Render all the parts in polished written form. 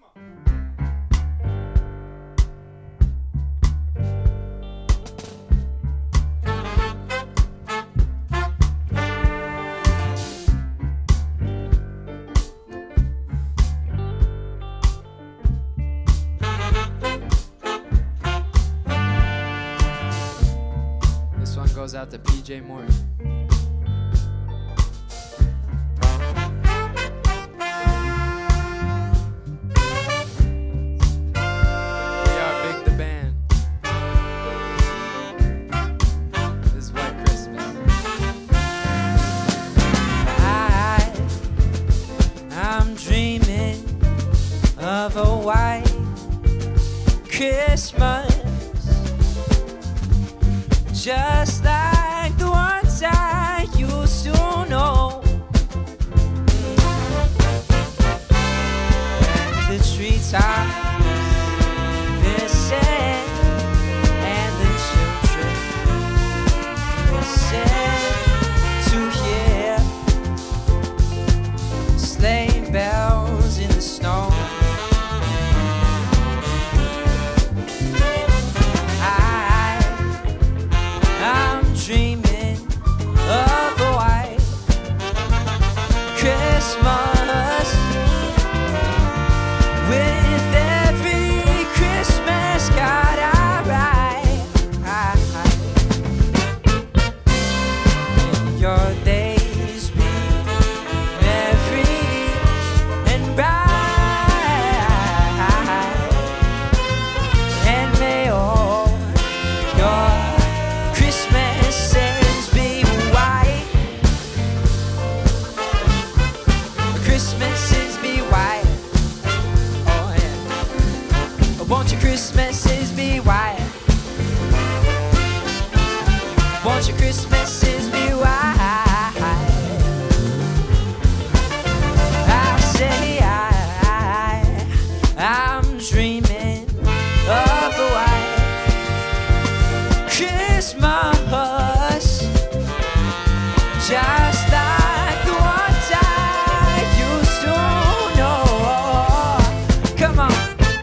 This one goes out to PJ Morton. Of a white Christmas, just like the ones I used to know. And the treetops listen, and the children listen to hear sleigh bells in the snow. Dreaming of a white Christmas, with every Christmas card I write. May your days be merry and bright, and may all your Christmases be white. Christmases be white. Oh yeah. Won't your Christmases be white? Won't your Christmases be white? I say I'm dreaming of a white Christmas, just like the ones I used to know. Come on.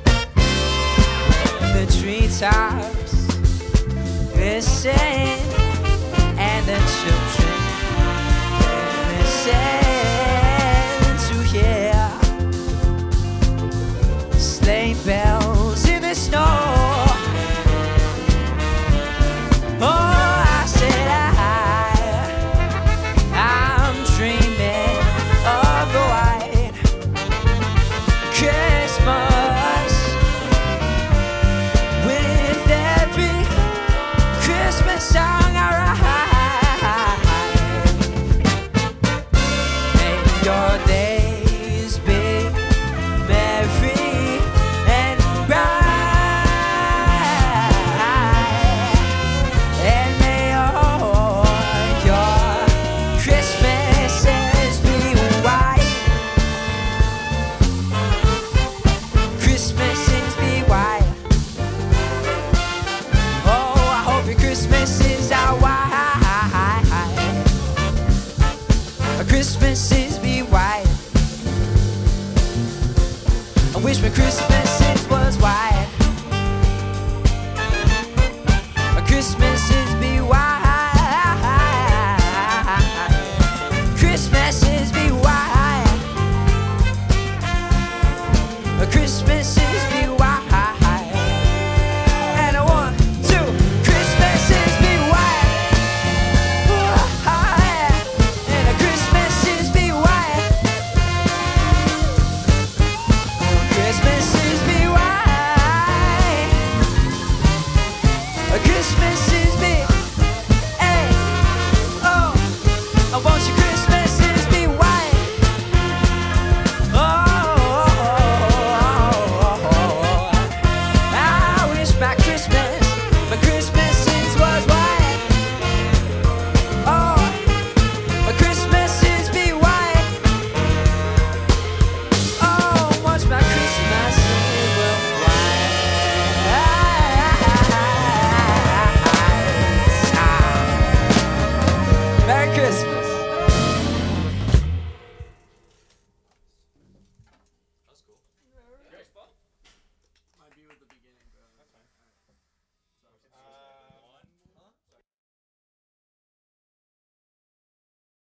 The treetops listen, and the children listen to hear sleigh bells in the snow. Oh, I said I'm dreaming of a white Christmas, with every Christmas song I write. May your days be merry and bright, and may all your Christmases be white. Christmases be white. Oh, I hope your Christmases are white. Christmases be white. I wish my Christmases was white. Christmases be white. Christmases be white. Christmases